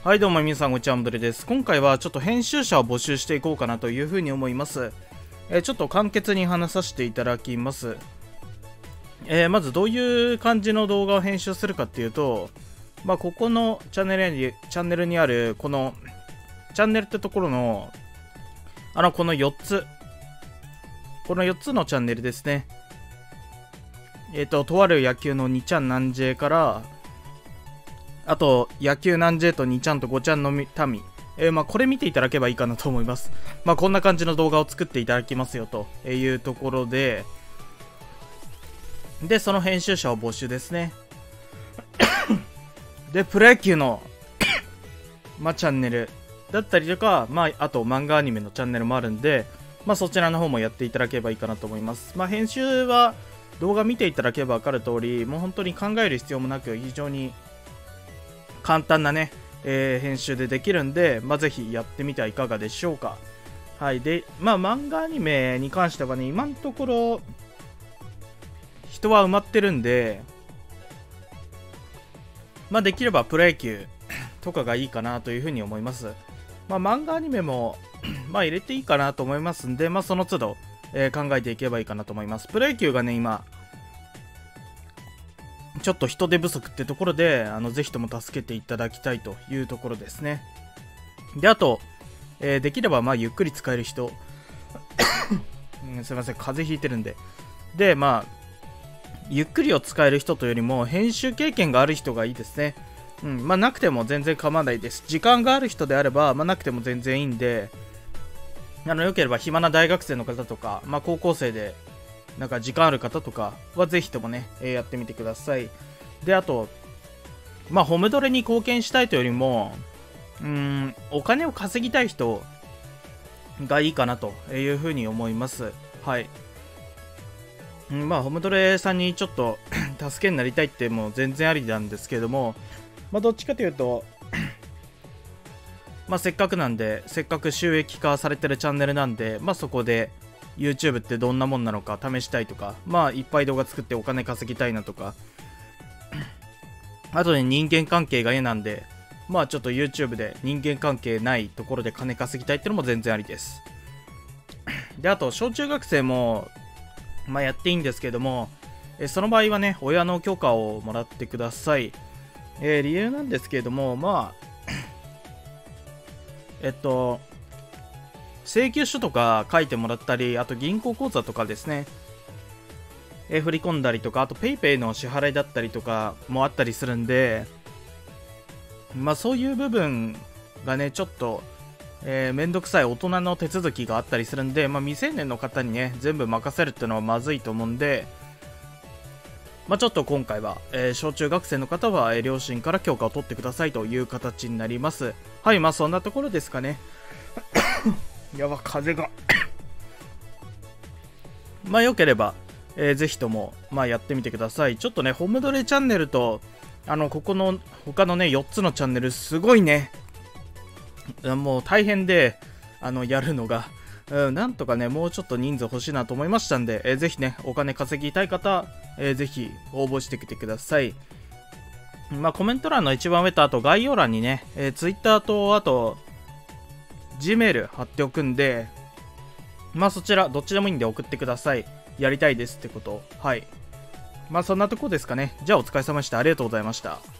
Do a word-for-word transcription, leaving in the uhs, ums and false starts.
はいどうも皆さんこんにちは、モデルです。今回はちょっと編集者を募集していこうかなというふうに思います。えー、ちょっと簡潔に話させていただきます。えー、まずどういう感じの動画を編集するかっていうと、まあ、ここのチャンネルに、チャンネルにあるこのチャンネルってところのあのこのよっつ、このよっつのチャンネルですね。えっ、ー、と、とある野球のにちゃんなん J から、あと、野球なん J とにちゃんとごちゃんの民。えー、まあ、これ見ていただければいいかなと思います。まあ、こんな感じの動画を作っていただきますよというところで、で、その編集者を募集ですね。で、プロ野球のまあ、チャンネルだったりとか、まあ、あと漫画アニメのチャンネルもあるんで、まあ、そちらの方もやっていただければいいかなと思います。まあ、編集は動画見ていただければ分かる通り、もう本当に考える必要もなく、非常に簡単なね、えー、編集でできるんで、まあ、ぜひやってみてはいかがでしょうか。はい。で、まあ、漫画アニメに関してはね、今のところ、人は埋まってるんで、まあ、できればプロ野球とかがいいかなというふうに思います。まあ、漫画アニメもまあ、入れていいかなと思いますんで、まあ、その都度、えー、考えていけばいいかなと思います。プロ野球がね、今、ちょっと人手不足ってところで、あのぜひとも助けていただきたいというところですね。で、あと、えー、できればまあゆっくり使える人、うん、すいません、風邪ひいてるんで。で、まあ、ゆっくりを使える人というよりも、編集経験がある人がいいですね。うん、まあ、なくても全然構わないです。時間がある人であれば、まあ、なくても全然いいんで、あの、よければ暇な大学生の方とか、まあ、高校生で、なんか時間ある方とかはぜひともね、えー、やってみてください。で、あと、まあ、ホムドレに貢献したいというよりも、うーん、お金を稼ぎたい人がいいかなというふうに思います。はい。うん、まあ、ホムドレさんにちょっと助けになりたいってもう全然ありなんですけれども、まあ、どっちかというと、まあ、せっかくなんで、せっかく収益化されてるチャンネルなんで、まあ、そこで、YouTube ってどんなもんなのか試したいとか、まあいっぱい動画作ってお金稼ぎたいなとか、あとね、人間関係が嫌なんで、まあちょっと YouTube で人間関係ないところで金稼ぎたいってのも全然ありです。で、あと小中学生も、まあやっていいんですけども、えその場合はね、親の許可をもらってください。えー、理由なんですけれども、まあ、えっと、請求書とか書いてもらったり、あと銀行口座とかですね、えー、振り込んだりとか、あと PayPay の支払いだったりとかもあったりするんで、まあそういう部分がね、ちょっと、えー、めんどくさい大人の手続きがあったりするんで、まあ未成年の方にね、全部任せるっていうのはまずいと思うんで、まあちょっと今回は、えー、小中学生の方は、えー、両親から許可を取ってくださいという形になります。はい、まあそんなところですかね。やば、風がまあよければ、えー、ぜひとも、まあ、やってみてください。ちょっとね、ホムドレチャンネルと、あの、ここの、他のね、よっつのチャンネル、すごいね、もう大変で、あの、やるのが、うん、なんとかね、もうちょっと人数欲しいなと思いましたんで、えー、ぜひね、お金稼ぎたい方、えー、ぜひ応募してきてください。まあ、コメント欄の一番上と、あと概要欄にね、えー、Twitter と、あと、Gmail 貼っておくんで、まあそちらどっちでもいいんで送ってください。やりたいですってこと。はい。まあそんなとこですかね。じゃあお疲れ様でした。ありがとうございました。